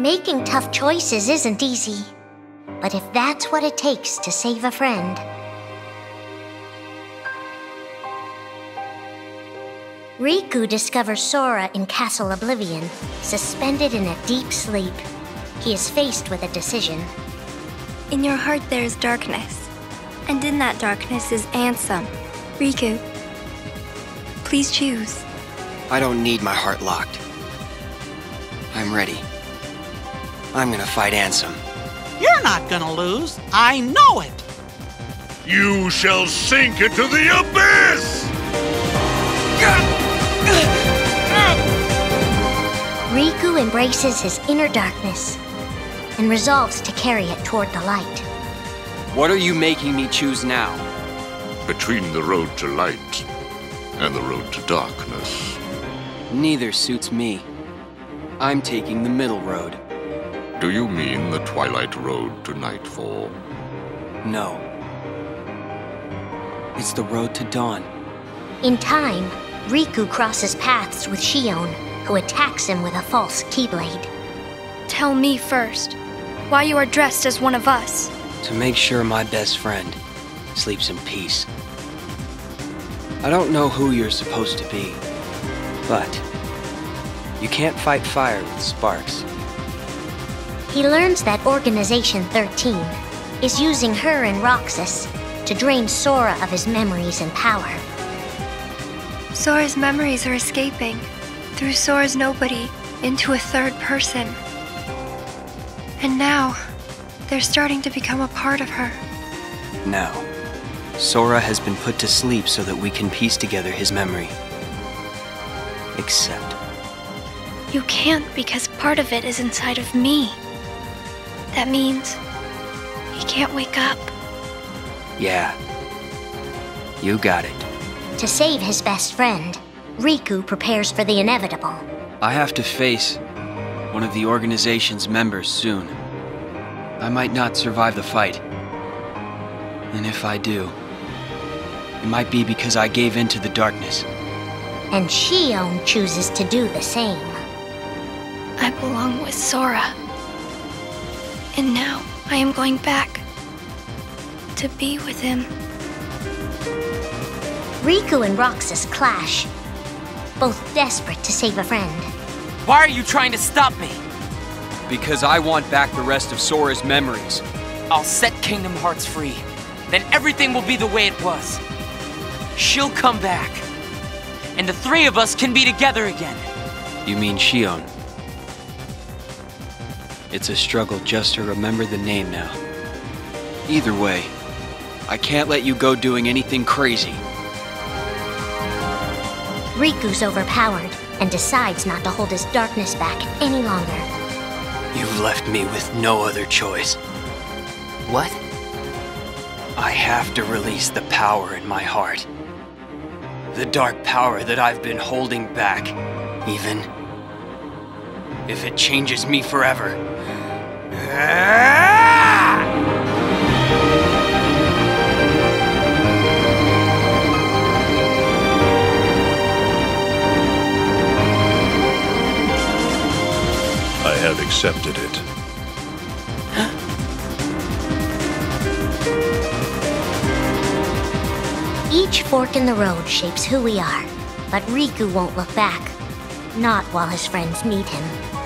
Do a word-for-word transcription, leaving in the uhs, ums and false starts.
Making tough choices isn't easy, but if that's what it takes to save a friend... Riku discovers Sora in Castle Oblivion, suspended in a deep sleep. He is faced with a decision. In your heart there is darkness, and in that darkness is Ansem. Riku, please choose. I don't need my heart locked. I'm ready. I'm gonna fight Ansem. You're not gonna lose. I know it. You shall sink into the abyss! Riku embraces his inner darkness and resolves to carry it toward the light. What are you making me choose now? Between the road to light and the road to darkness. Neither suits me. I'm taking the middle road. Do you mean the Twilight Road to Nightfall? No. It's the road to dawn. In time, Riku crosses paths with Xion, who attacks him with a false Keyblade. Tell me first, why you are dressed as one of us. To make sure my best friend sleeps in peace. I don't know who you're supposed to be, but you can't fight fire with sparks. He learns that Organization thirteen is using her and Roxas to drain Sora of his memories and power. Sora's memories are escaping through Sora's nobody into a third person. And now, they're starting to become a part of her. Now, Sora has been put to sleep so that we can piece together his memory. Except... You can't because part of it is inside of me. That means he can't wake up. Yeah. You got it. To save his best friend, Riku prepares for the inevitable. I have to face one of the organization's members soon. I might not survive the fight. And if I do, it might be because I gave in to the darkness. And Xion chooses to do the same. I belong with Sora. And now I am going back to be with him. Riku and Roxas clash, both desperate to save a friend. Why are you trying to stop me? Because I want back the rest of Sora's memories. I'll set Kingdom Hearts free. Then everything will be the way it was. She'll come back. And the three of us can be together again. You mean Xion? It's a struggle just to remember the name now. Either way, I can't let you go doing anything crazy. Riku's overpowered and decides not to hold his darkness back any longer. You've left me with no other choice. What? I have to release the power in my heart. The dark power that I've been holding back, even if it changes me forever. I have accepted it. Each fork in the road shapes who we are, but Riku won't look back. Not while his friends need him.